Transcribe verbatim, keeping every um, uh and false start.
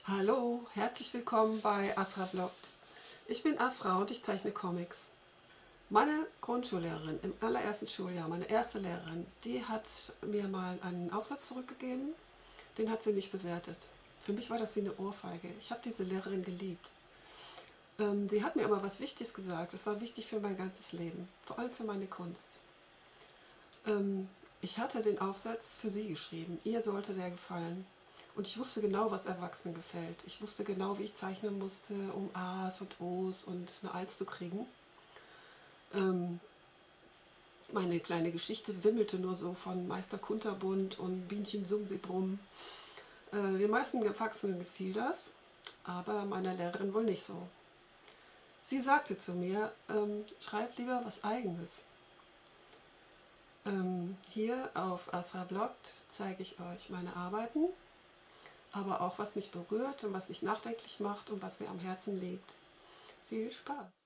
Hallo, herzlich willkommen bei Asra Vlogt. Ich bin Asra und ich zeichne Comics. Meine Grundschullehrerin im allerersten Schuljahr, meine erste Lehrerin, die hat mir mal einen Aufsatz zurückgegeben, den hat sie nicht bewertet. Für mich war das wie eine Ohrfeige. Ich habe diese Lehrerin geliebt. Ähm, sie hat mir aber was Wichtiges gesagt, das war wichtig für mein ganzes Leben, vor allem für meine Kunst. Ähm, ich hatte den Aufsatz für sie geschrieben, ihr sollte der gefallen. Und ich wusste genau, was Erwachsenen gefällt. Ich wusste genau, wie ich zeichnen musste, um A's und O's und eine Eins zu kriegen. Ähm, meine kleine Geschichte wimmelte nur so von Meister Kunterbunt und Bienchen Sumsibrumm. Äh, den meisten Erwachsenen gefiel das, aber meiner Lehrerin wohl nicht so. Sie sagte zu mir, ähm, schreib lieber was Eigenes. Ähm, hier auf Asra Vlogt zeige ich euch meine Arbeiten, aber auch was mich berührt und was mich nachdenklich macht und was mir am Herzen liegt. Viel Spaß!